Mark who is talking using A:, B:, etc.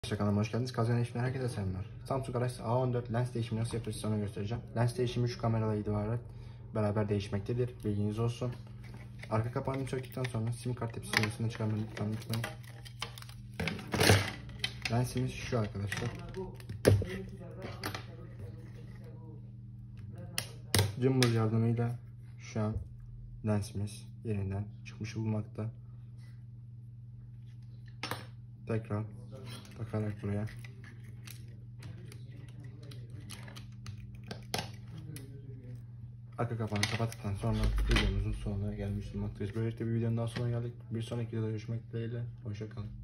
A: Kanalıma hoş geldiniz. Kazan eşimden herkese selamlar. Samsung Galaxy A14 lens değişimi nasıl yapıyoruz onu göstereceğim. Lens değişimi şu kamerayla ibaret beraber değişmektedir. Bilginiz olsun. Arka kapağını söktükten sonra sim kart tepsisini çıkarmayı lütfen unutmayın. Lensimiz şu arkadaşlar. Cımbız yardımıyla şu an lensimiz yerinden çıkmış bulunmakta. Tekrar takarak buraya arka kapağını kapattıktan sonra videomuzun sonuna gelmiş bulunmaktayız. Böylelikle bir videonun daha sonuna geldik. Bir sonraki videoda görüşmek dileğiyle. Hoşça kalın.